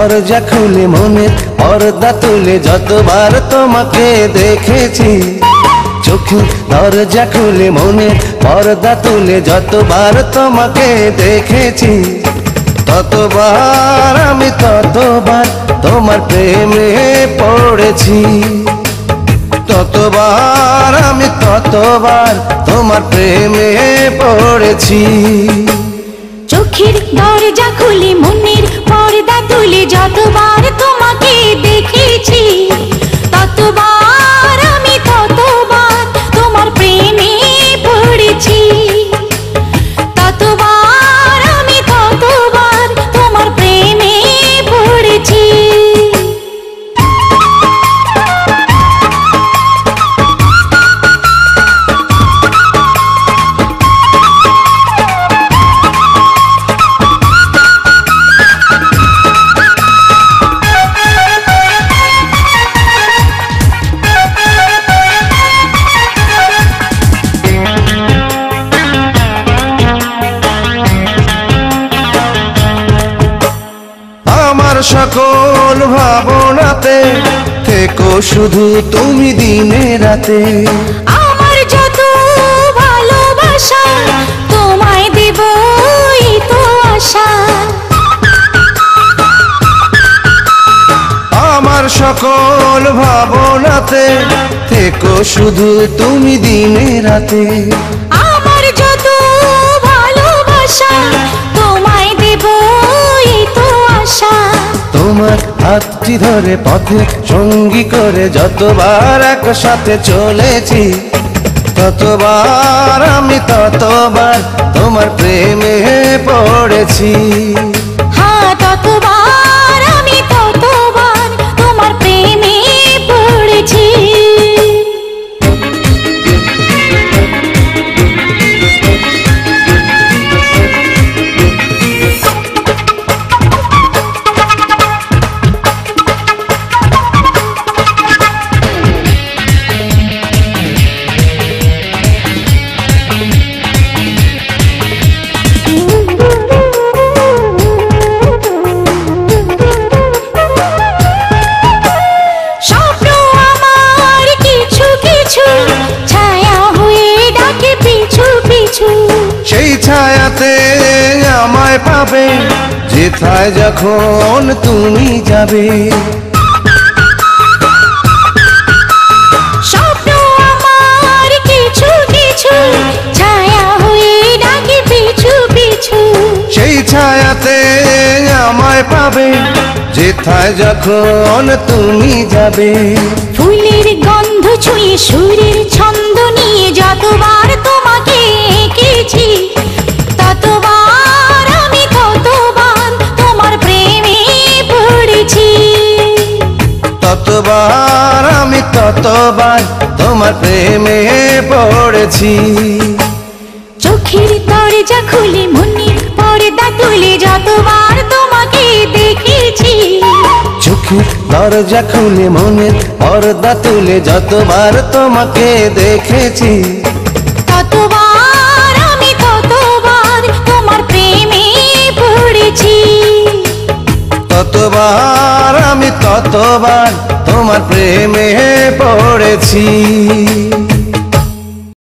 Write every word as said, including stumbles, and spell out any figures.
দরজা খুলে মনের পর্দা তুলে যতবার তোমাকে দেখেছি, চোখে দরজা খুলে মনের পর্দা তুলে যতবার তোমাকে দেখেছি, ততবার আমি ততবার তোমার প্রেমে পড়েছি, ততবার আমি ততবার তোমার প্রেমে পড়েছি। চোখের দরজা খুলে মনের পর্দা তুলে যতবার তোমাকে দেখেছি, ততবার আমি ততবার তোমার প্রেমে পড়েছি, ততবার আমি ততবার তোমার প্রেমে পড়েছি। আমার সকল ভাবনাতে থেকো শুধু তুমি দিনে রাতে, আমার যত ভালোবাসা তোমায় দেব এই তো আশা, আমার সকল ভাবনাতে থেকো শুধু তুমি দিনে রাতে, আমার যত ভালোবাসা তোমায় দেব এই তো আশা। তোমার হাতটি ধরে পথে সঙ্গী করে যতবার একসাথে চলেছি, ততবার আমি ততবার তোমার প্রেমে পড়েছি, হ্যাঁ ততবার আমি ততবার তোমার প্রেমে পড়েছি। সেই ছায়াতে আমায় পাবে যেথায় যখন তুমি যাবে, স্বপ্ন আমার কিছু কিছু ছায়া হয়ে ডাকে পিছু পিছু, সেই ছায়াতে আমায় পাবে যেথায় যখন তুমি যাবে। ফুলের গন্ধ ছুঁয়ে সুরের ছন্দ নিয়ে যতবার তোমাকে এঁকেছি, ততবার আমি ততবার তোমার প্রেমে পড়েছি, ততবার আমি ততবার তোমার প্রেমে পড়েছি। চোখের দরজা খুলে মনের পর্দা তুলে যতবার তোমাকে দেখেছি, চোখের দরজা খুলে মনের পর্দা তুলে যতবার তোমাকে দেখেছি, ততবার আমি ততবার তোমার প্রেমে পড়েছি, ততবার আমি ততবার তোমার প্রেমে পড়েছি।